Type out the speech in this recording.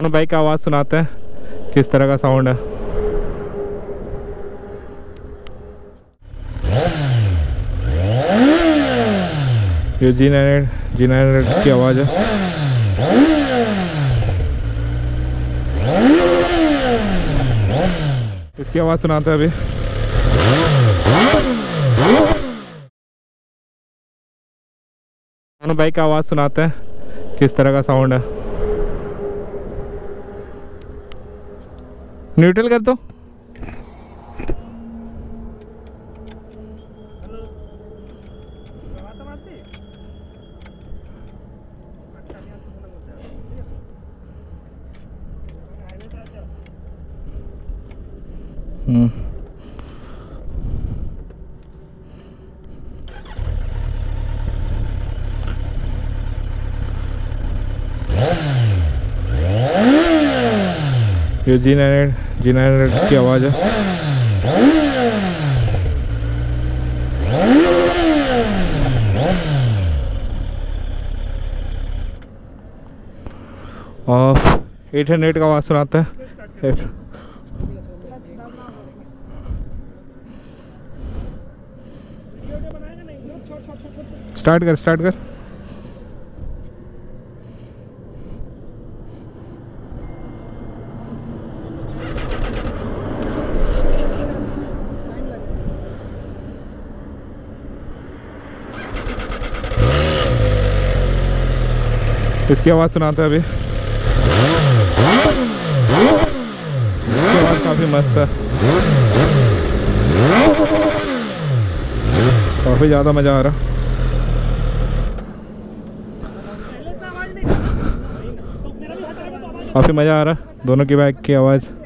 दोनों बाइक का आवाज़ सुनाते हैं किस तरह का साउंड है। ये G900 की आवाज़ है। इसकी आवाज़ सुनाते हैं अभी। दोनों बाइक का आवाज़ सुनाते हैं किस तरह का साउंड है। न्यूट्रल कर दो। ये G900 की आवाज़ है। और 800 का आवाज़ सुनाता है। स्टार्ट कर। इसकी आवाज़ सुनाता है अभी। इसकी आवाज़ काफ़ी मस्त है, काफ़ी ज़्यादा मज़ा आ रहा। काफ़ी मज़ा आ रहा दोनों की बाइक की आवाज़।